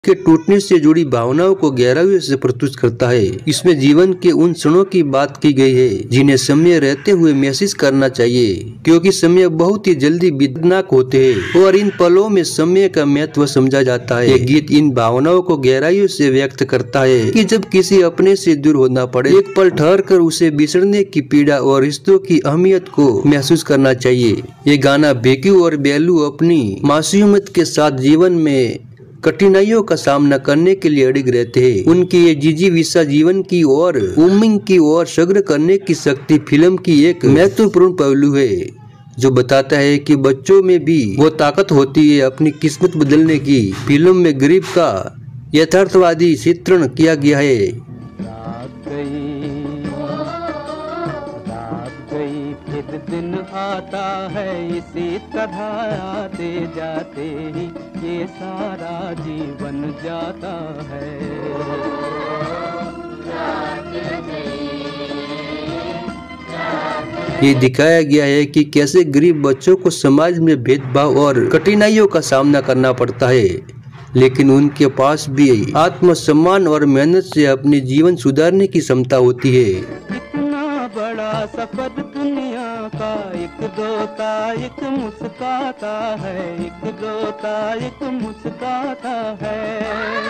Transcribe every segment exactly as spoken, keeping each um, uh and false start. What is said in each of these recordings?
के टूटने से जुड़ी भावनाओं को गहराई से प्रस्तुत करता है। इसमें जीवन के उन क्षणों की बात की गई है जिन्हें समय रहते हुए महसूस करना चाहिए, क्योंकि समय बहुत ही जल्दी बीतनाक होते हैं और इन पलों में समय का महत्व समझा जाता है। ये गीत इन भावनाओं को गहराई से व्यक्त करता है कि जब किसी अपने से दूर होना पड़े, एक पल ठहर कर उसे बिछड़ने की पीड़ा और रिश्तों की अहमियत को महसूस करना चाहिए। ये गाना भिकू और बेलू अपनी मासूमियत के साथ जीवन में कठिनाइयों का सामना करने के लिए अड़िग रहते हैं। उनकी ये जिजीविषा जीवन की और उम्मीद की ओर सग्र करने की शक्ति फिल्म की एक महत्वपूर्ण पहलू है, जो बताता है कि बच्चों में भी वो ताकत होती है अपनी किस्मत बदलने की। फिल्म में गरीब का यथार्थवादी चित्रण किया गया है। फिर दिन आता है इसी तरह आते जाते ही ये सारा जीवन जाता है। ये दिखाया गया है कि कैसे गरीब बच्चों को समाज में भेदभाव और कठिनाइयों का सामना करना पड़ता है, लेकिन उनके पास भी आत्मसम्मान और मेहनत से अपने जीवन सुधारने की क्षमता होती है। बड़ा सफर दुनिया का, एक दोता एक मुस्काता है, एक दोता एक मुस्काता है।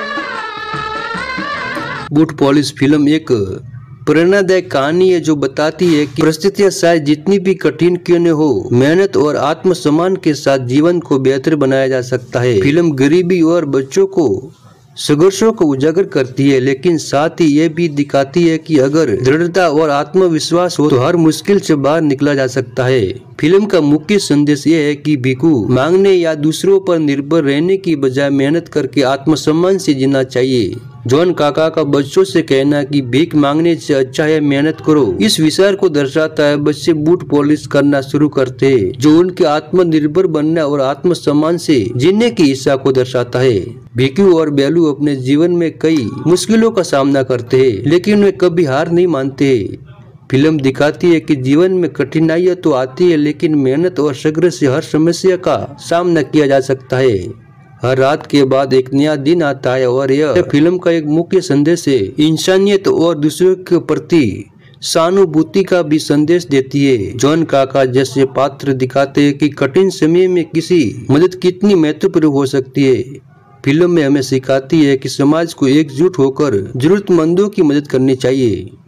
बूट पॉलिश फिल्म एक प्रेरणादायक कहानी है जो बताती है कि परिस्थितियां शायद जितनी भी कठिन क्यों न हो, मेहनत और आत्मसम्मान के साथ जीवन को बेहतर बनाया जा सकता है। फिल्म गरीबी और बच्चों को संघर्षों को उजागर करती है, लेकिन साथ ही ये भी दिखाती है कि अगर दृढ़ता और आत्मविश्वास हो तो हर मुश्किल से बाहर निकला जा सकता है। फिल्म का मुख्य संदेश ये है कि भिखू मांगने या दूसरों पर निर्भर रहने की बजाय मेहनत करके आत्मसम्मान से जीना चाहिए। जॉन काका का बच्चों से कहना कि भीख मांगने से अच्छा है मेहनत करो, इस विचार को दर्शाता है। बच्चे बूट पॉलिश करना शुरू करते हैं, जो उनके आत्मनिर्भर बनने और आत्मसम्मान से जीने की इच्छा को दर्शाता है। भिकू और बेलू अपने जीवन में कई मुश्किलों का सामना करते हैं, लेकिन वे कभी हार नहीं मानते। फिल्म दिखाती है कि जीवन में कठिनाइयां तो आती है, लेकिन मेहनत और संघर्ष से हर समस्या का सामना किया जा सकता है। हर रात के बाद एक नया दिन आता है और यह फिल्म का एक मुख्य संदेश है। इंसानियत और दूसरों के प्रति सहानुभूति का भी संदेश देती है। जॉन काका जैसे पात्र दिखाते हैं कि कठिन समय में किसी मदद कितनी महत्वपूर्ण हो सकती है। फिल्म में हमें सिखाती है कि समाज को एकजुट होकर जरूरतमंदों की मदद करनी चाहिए।